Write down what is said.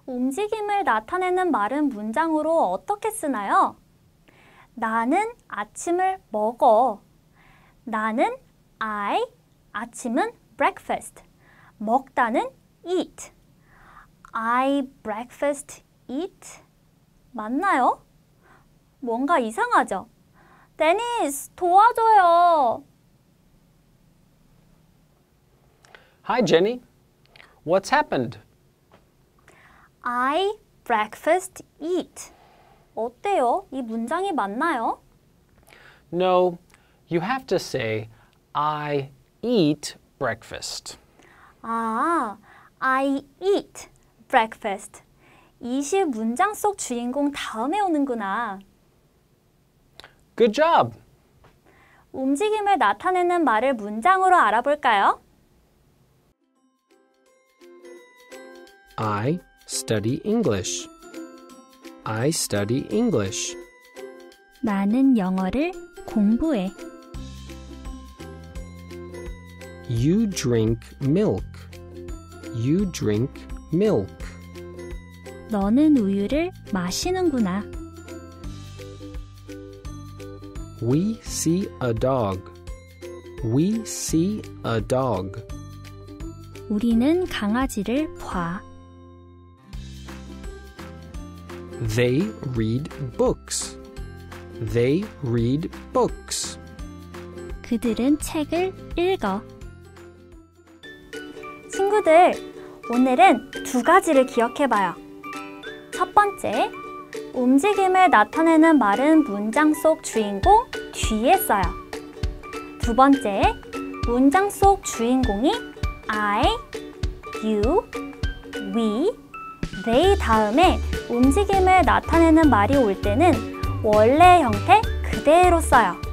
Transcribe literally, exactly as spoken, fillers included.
움직임을 나타내는 말은 문장으로 어떻게 쓰나요? 나는 아침을 먹어. 나는 I, 아침은 breakfast. 먹다는 eat. I breakfast eat. 맞나요? 뭔가 이상하죠? 데니스, 도와줘요. Hi, Jenny. What's happened? I breakfast eat. 어때요? 이 문장이 맞나요? No, you have to say I eat breakfast. 아, I eat breakfast. eat이 문장 속 주인공 다음에 오는구나. Good job. 움직임을 나타내는 말을 문장으로 알아볼까요? I study English. I study English. 나는 영어를 공부해. You drink milk. You drink milk. 너는 우유를 마시는구나. We see a dog. We see a dog. 우리는 강아지를 봐. They read books. They read books. 그들은 책을 읽어. 친구들, 오늘은 두 가지를 기억해봐요. 첫 번째, 움직임을 나타내는 말은 문장 속 주인공 뒤에 써요. 두 번째, 문장 속 주인공이 I, you, we, they 다음에 움직임을 나타내는 말이 올 때는 원래 형태 그대로 써요.